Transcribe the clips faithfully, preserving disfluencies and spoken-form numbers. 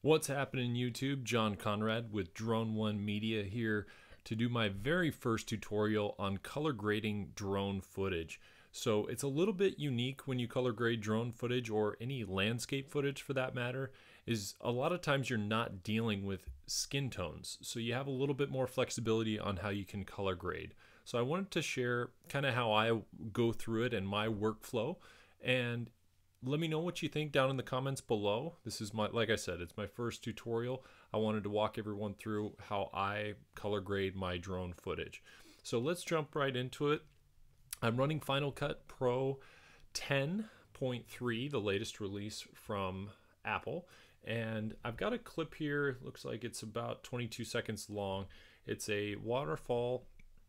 What's happening YouTube? John Conrad with Drone One Media here to do my very first tutorial on color grading drone footage. So it's a little bit unique when you color grade drone footage, or any landscape footage for that matter, is a lot of times you're not dealing with skin tones. So you have a little bit more flexibility on how you can color grade. So I wanted to share kind of how I go through it and my workflow, and let me know what you think down in the comments below. This is my, like I said, it's my first tutorial. I wanted to walk everyone through how I color grade my drone footage. So let's jump right into it. I'm running Final Cut Pro ten point three, the latest release from Apple. And I've got a clip here, looks like it's about twenty-two seconds long. It's a waterfall,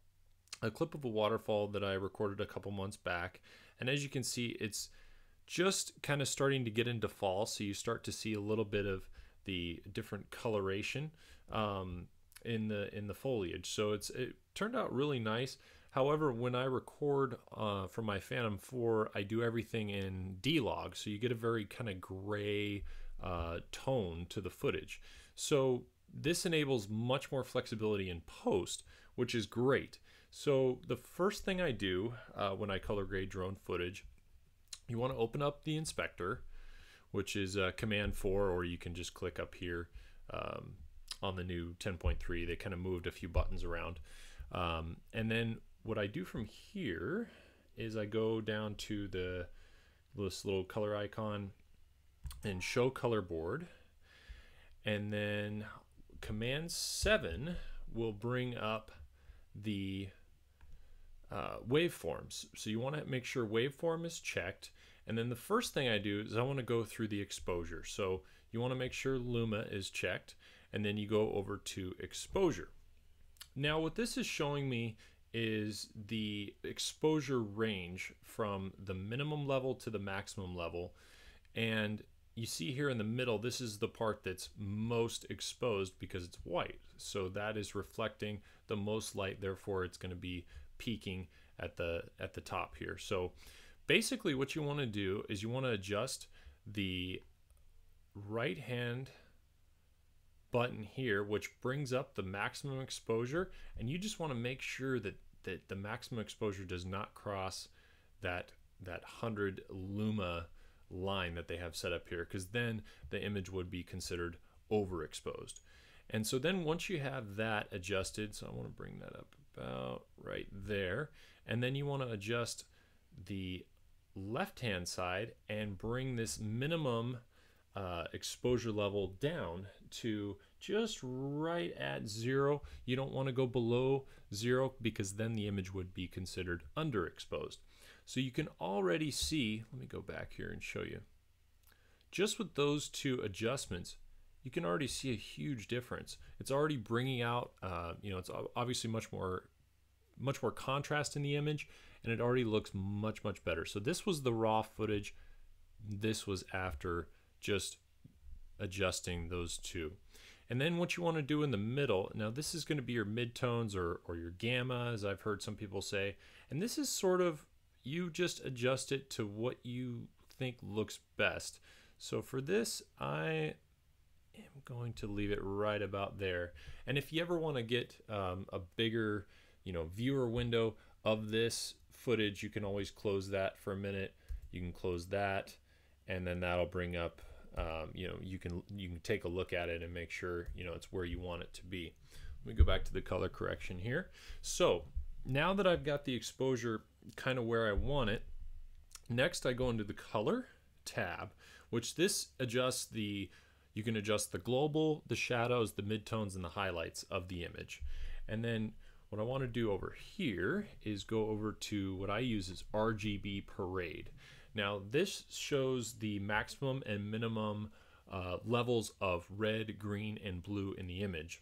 a clip of a waterfall that I recorded a couple months back. And as you can see, it's just kind of starting to get into fall, so you start to see a little bit of the different coloration um, in the in the foliage. So it's it turned out really nice. However, when I record uh, for my Phantom four, I do everything in D-Log, so you get a very kind of gray uh, tone to the footage. So this enables much more flexibility in post, which is great. So the first thing I do uh, when I color grade drone footage, you want to open up the inspector, which is uh, command four, or you can just click up here um, on the new ten point three. They kind of moved a few buttons around. Um, and then what I do from here is I go down to the this little color icon and show color board. And then command seven will bring up the Uh, waveforms. So you want to make sure waveform is checked, and then the first thing I do is I want to go through the exposure. So you want to make sure Luma is checked, and then you go over to exposure. Now what this is showing me is the exposure range from the minimum level to the maximum level, and you see here in the middle, this is the part that's most exposed because it's white. So that is reflecting the most light, therefore it's going to be peaking at the at the top here. So basically what you want to do is you want to adjust the right hand button here, which brings up the maximum exposure, and you just want to make sure that that the maximum exposure does not cross that that one hundred luma line that they have set up here, because then the image would be considered overexposed. And so then once you have that adjusted, so I want to bring that up about right there, and then you want to adjust the left hand side and bring this minimum uh, exposure level down to just right at zero. You don't want to go below zero, because then the image would be considered underexposed. So you can already see, let me go back here and show you, just with those two adjustments, you can already see a huge difference. It's already bringing out, uh, you know, it's obviously much more, much more contrast in the image, and it already looks much, much better. So this was the raw footage. This was after just adjusting those two. And then what you want to do in the middle, now this is going to be your midtones, or, or your gamma, as I've heard some people say. And this is sort of, you just adjust it to what you think looks best. So for this, I am going to leave it right about there. And if you ever want to get um, a bigger, you know, viewer window of this footage, you can always close that for a minute. You can close that, and then that'll bring up, um, you know, you can you can take a look at it and make sure, you know, it's where you want it to be. Let me go back to the color correction here. So now that I've got the exposure kind of where I want it, next I go into the color tab, which this adjusts the, you can adjust the global, the shadows, the midtones, and the highlights of the image. And then what I want to do over here is go over to what I use as R G B Parade. Now this shows the maximum and minimum uh, levels of red, green, and blue in the image.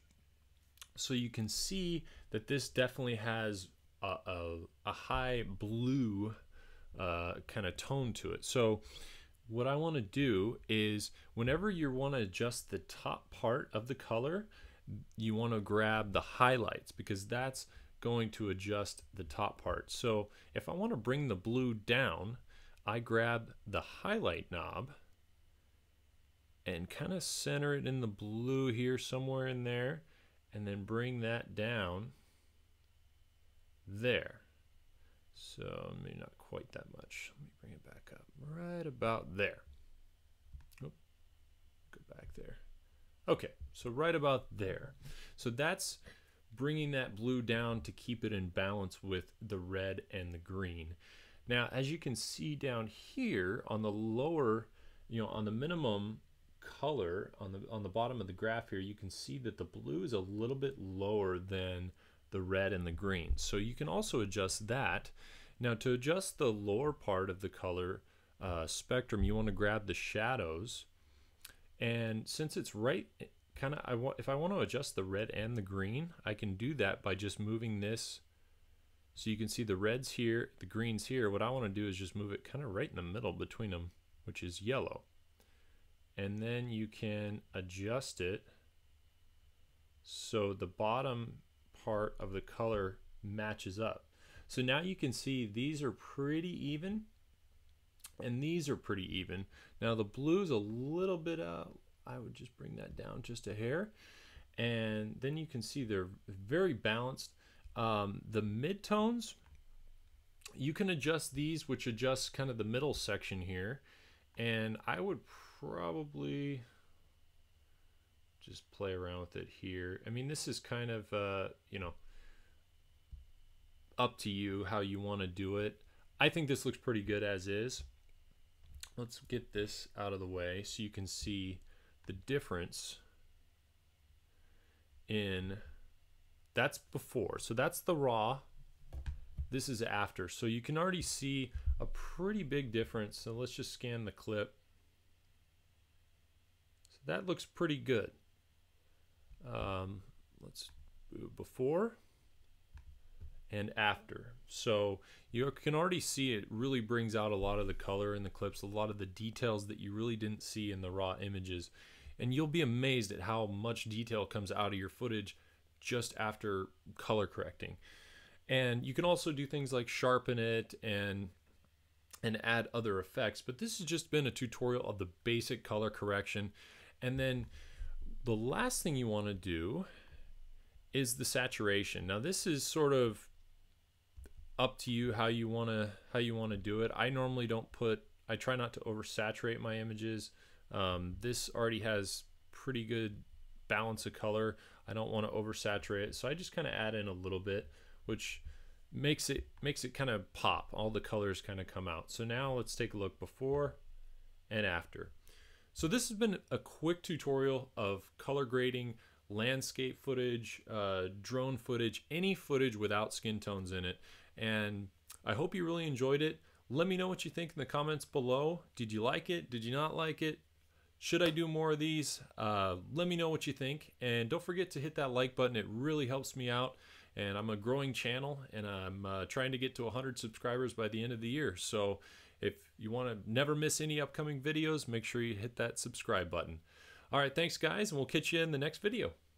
So you can see that this definitely has a, a, a high blue uh, kind of tone to it. So what I want to do is, whenever you want to adjust the top part of the color, you want to grab the highlights, because that's going to adjust the top part. So if I want to bring the blue down, I grab the highlight knob and kind of center it in the blue here, somewhere in there, and then bring that down there. So maybe not quite that much. Let me bring it back up right about there. Oh, go back there. Okay, so right about there. So that's bringing that blue down to keep it in balance with the red and the green. Now, as you can see down here on the lower, you know, on the minimum color on the on the bottom of the graph here, you can see that the blue is a little bit lower than the red and the green. So you can also adjust that. Now, to adjust the lower part of the color uh, spectrum, you want to grab the shadows, and since it's right kind of, I want if I want to adjust the red and the green, I can do that by just moving this. So you can see the reds here, the greens here. What I want to do is just move it kind of right in the middle between them, which is yellow. And then you can adjust it so the bottom part of the color matches up. So now you can see these are pretty even, and these are pretty even. Now the blue's a little bit, uh, I would just bring that down just a hair, and then you can see they're very balanced. Um, the midtones, you can adjust these, which adjusts kind of the middle section here, and I would probably just play around with it here. I mean, this is kind of uh, you know, up to you how you want to do it. I think this looks pretty good as is. Let's get this out of the way so you can see the difference in, that's before, so that's the raw, this is after. So you can already see a pretty big difference. So let's just scan the clip. So that looks pretty good. Um, let's do before and after. So you can already see it really brings out a lot of the color in the clips, a lot of the details that you really didn't see in the raw images. And you'll be amazed at how much detail comes out of your footage just after color correcting. And you can also do things like sharpen it and and add other effects, but this has just been a tutorial of the basic color correction. And then the last thing you want to do is the saturation. Now this is sort of up to you how you want to how you want to do it. I normally don't put, I try not to oversaturate my images. Um, this already has pretty good balance of color. I don't want to oversaturate it, so I just kind of add in a little bit, which makes it makes it kind of pop. All the colors kind of come out. So now let's take a look before and after. So this has been a quick tutorial of color grading, landscape footage, uh, drone footage, any footage without skin tones in it. And I hope you really enjoyed it. Let me know what you think in the comments below. Did you like it? Did you not like it? Should I do more of these? Uh, let me know what you think. And don't forget to hit that like button. It really helps me out. And I'm a growing channel, and I'm uh, trying to get to one hundred subscribers by the end of the year. So if you want to never miss any upcoming videos, make sure you hit that subscribe button. All right, thanks guys, and we'll catch you in the next video.